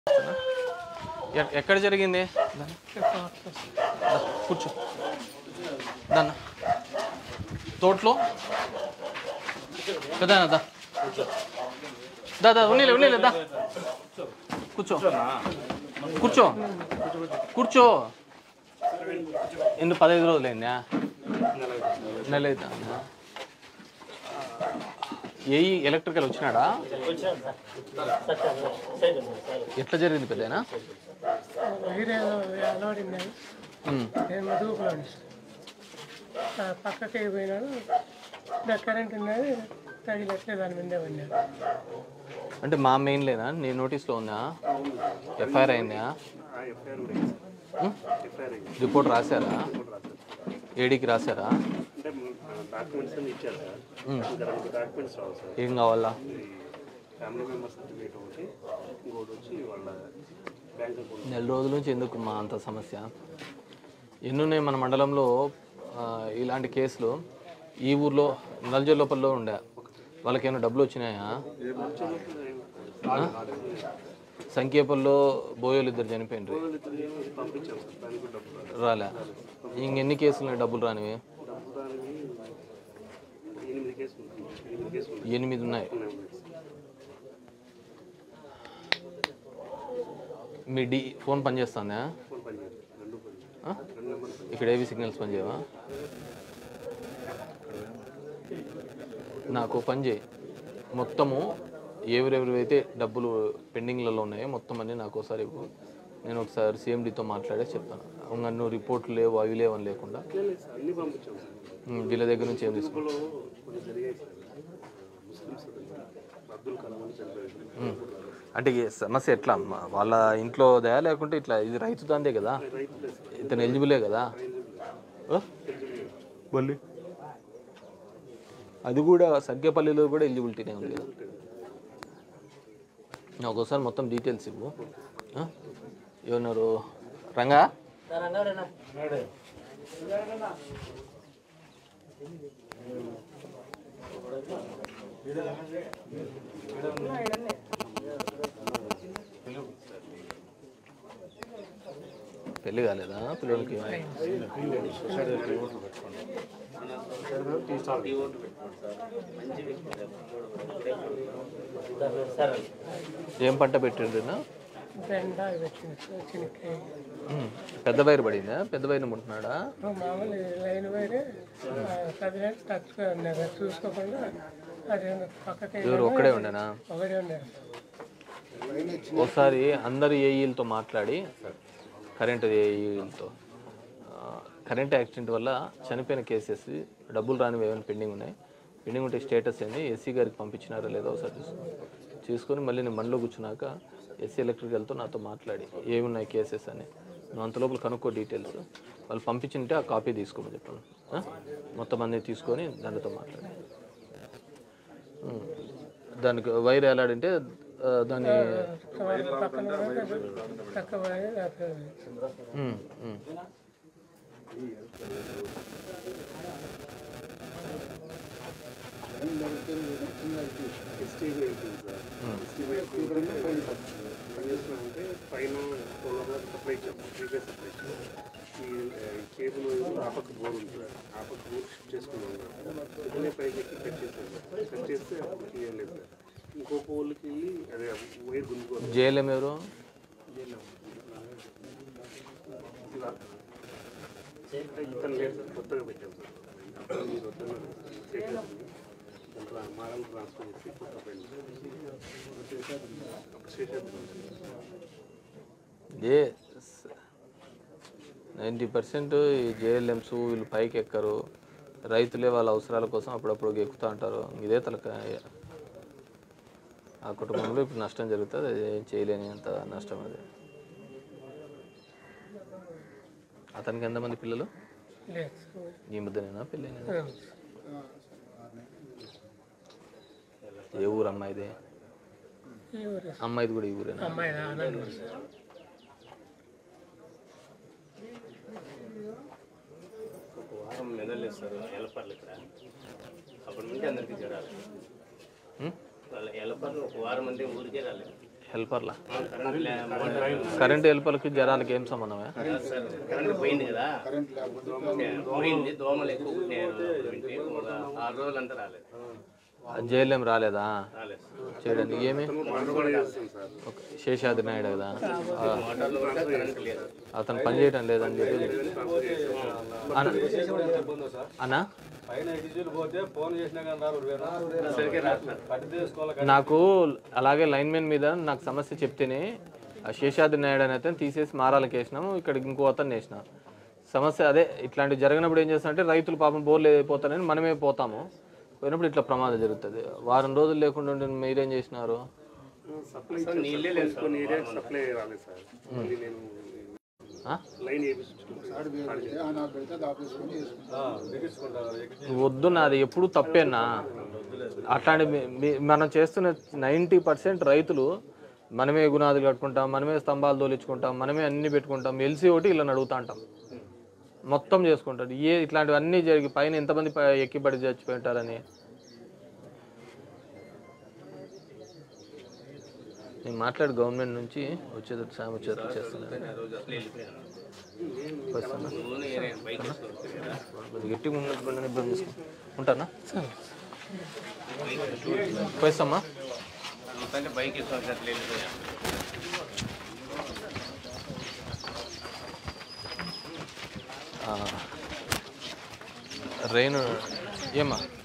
ఎక్కడ జరిగింది? కూర్చో. దాన్న తోటలో కదా దా దా ఉన్నీలే ఉన్నీలే దా కూర్చో కూర్చో కూర్చో. ఎందుకు 15 రోజులైందా? నెల అవుతుందా? ఏఈ ఎలక్ట్రికల్ వచ్చినాడా? ఎట్లా జరిగింది పెద్దనా? పక్కకి అయిపోయినాడు, కరెంట్ ఉన్నది తగిలట్లే దాని మీదే పడినాడు. అంటే మా మెయిన్ లేదా? నీ నోటీస్లో ఉందా? ఎఫ్ఐఆర్ అయిందా? రిపోర్ట్ రాశారా? ఏడీకి రాశారా? ఏం కావాలా? నెల రోజుల నుంచి ఎందుకు మా అంత సమస్య? ఎన్నున్నాయి మన మండలంలో ఇలాంటి కేసులు? ఈ ఊర్లో నల్జర్ లోపల్లో ఉండే వాళ్ళకేమైనా డబ్బులు వచ్చినాయా? సంఖ్యేపల్లో బోయోలు 2 చనిపోయినరు, రాలే. ఇంకెన్ని కేసులు డబ్బులు రానివి? 8 ఉన్నాయి. మీ ఫోన్ పనిచేస్తుందా? ఇక్కడ ఏవి సిగ్నల్స్ పనిచేయవా? నాకు పని చేయి, మొత్తము ఎవరెవరైతే డబ్బులు పెండింగ్లలో ఉన్నాయో మొత్తం అన్నీ నాకు ఒకసారి ఇవ్వు. నేను ఒకసారి సిఎండితో మాట్లాడే చెప్తాను. ఇంకా నువ్వు రిపోర్ట్లు లేవు అవి లేవని లేకుండా వీళ్ళ దగ్గర నుంచి ఏం తీసుకుంటావు? అంటే సమస్య ఎట్లా? వాళ్ళ ఇంట్లో దయా లేకుంటే ఇట్లా ఇది రైతు దాందే కదా, ఇతను ఎలిజిబులే కదా. మళ్ళీ అది కూడా సంఖ్యపల్లిలో కూడా ఎలిజిబిలిటీనే ఉంది కదా. ఒకసారి మొత్తం డీటెయిల్స్ ఇవ్వు. ఏమన్నారు రంగా? పెళ్ళి కాలేదా పిల్లలకి? ఏం పంట పెట్టిండ్రు? పెద్ద వైరు పడిందా? పెద్ద వైరు ముట్టున్నాడా? మామూలు లైన్ వైరే చూసుకోకుండా ఎవరు ఒక్కడే ఉండేనా? ఒకటే ఉన్నారు. ఒకసారి అందరు ఏఈలతో మాట్లాడి, కరెంటు ఏఈలతో, కరెంట్ యాక్సిడెంట్ వల్ల చనిపోయిన కేసెస్ డబ్బులు రానివి ఏమైనా పెండింగ్ ఉన్నాయి, పెండింగ్ ఉంటే స్టేటస్ ఏంది, ఎస్సీ గారికి పంపించినారో లేదో ఒకసారి చూసుకొని మళ్ళీ నేను మనలో కూర్చున్నాక ఎస్సీ ఎలక్ట్రికల్తో నాతో మాట్లాడి ఏమున్నాయి కేసెస్ అని నువ్వు అంత లోపల కనుక్కో డీటెయిల్స్. వాళ్ళు పంపించింటే ఆ కాపీ తీసుకోమని చెప్పాను. మొత్తం అన్నీ తీసుకొని దానితో మాట్లాడి దానికి వైర్ ఎలాడంటే దాన్ని అంటే పైన సప్లై ఇచ్చాము, ప్రీవియస్ సప్లై ఇచ్చాము. ఈ కేబుల్ ఆ పక్క బోర్ ఉంటుంది, ఆ పక్క బోర్ షిఫ్ట్ చేసుకున్నాం. ఇదే పైకి కట్ చేస్తాను, కట్ చేస్తే అప్పుడు ఏం లేదు సార్. ఇంకో పోల్కి వెళ్ళి అదే వైర్ గుంజుకోవాలి. జేఎల్ఎం ఎవరు? ఇతను లేదు సార్, కొత్తగా పెట్టాం సార్. మీరు వద్దన్న మోడల్ ట్రాన్స్ఫర్ చేసి కొత్త పెయింట్ ఏ 90% ఈ జేఎల్ఎంస్ వీళ్ళు పైకి ఎక్కరు, రైతులే వాళ్ళ అవసరాల కోసం అప్పుడప్పుడు ఎక్కుతూ ఉంటారు. ఇదే తలకాయ. ఆ కుటుంబంలో ఇప్పుడు నష్టం జరుగుతుంది, అది ఏం చేయలేని అంత నష్టం. అది అతనికి ఎంతమంది పిల్లలు? ఈ మధ్యనేనా పెళ్ళైనా? ఏ ఊరు అమ్మాయిదే? అమ్మాయిది కూడా ఈ ఊరేనా? వారం మెదలేస్తారు ఎలపర్లు ఇక్కడ, అప్పటి నుండి అందరికీ జ్వరాలు. వాళ్ళ ఎలపర్లు ఒక వారం అంటే ఊరికే రాలేదు. హెల్పర్లా కరెంట్ కరెంట్ హెల్పర్కి జ్వరాలకి ఏం సంబంధమే? సార్ కరెంట్ పోయింది కదా, పోయింది. దోమలు ఎక్కువ కుట్టినాయి. ఒక 6 రోజులంతా రాలేదు. జైలు ఏం రాలేదా రాలేదు చేయడానికి? ఏమి ఓకే. శేషాద్రి నాయుడు కదా, మోటార్లు కూడా కరెంట్ లేదు. అతను పని చేయడం లేదని చెప్పి అన్నా సరిగ్గా రాదు సార్. నాకు అలాగే లైన్మెన్ మీద నాకు సమస్య చెప్తేనే ఆ శేషాద్రి నాయుడు అని అతను తీసేసి మారాలకి వేసినాము, ఇక్కడికి ఇంకో అతను వేసినాం. సమస్య అదే, ఇట్లాంటివి జరిగినప్పుడు ఏం చేస్తామంటే రైతులు పాపం బోర్లు అయిపోతారని మనమే పోతాము, పోయినప్పుడు ఇట్లా ప్రమాదం జరుగుతుంది. వారం రోజులు లేకుండా ఉండి మీరేం చేసినారు? సప్లై నీళ్ళే లేదు, కొన్ని ఏరియాకి సప్లై రాలేదు సార్. మళ్ళీ నేను లైన్ వద్దు, నాది ఎప్పుడు తప్పేనా? అట్లాంటి మనం చేస్తున్న 90% రైతులు మనమే గునాదులు కట్టుకుంటాం, మనమే స్తంభాలు తోలించుకుంటాం, మనమే అన్ని పెట్టుకుంటాం, ఎల్సీ ఒకటి ఇలా అడుగుతా ఉంటాం, మొత్తం చేసుకుంటాడు. ఇట్లాంటివన్నీ జరిగి పైన ఎంతమంది ఎక్కిపడి చచ్చిపోయింటారని నేను మాట్లాడి గవర్నమెంట్ నుంచి వచ్చేటట్టు సామర్థ్యం చేస్తున్నాను. గట్టిగా ఉన్నట్టు ఇబ్బంది తీసుకో ఉంటానా? పోయిస్తామ్మా. బైక్ వేసుకోవాలి. రెయిన్ ఏమ్మా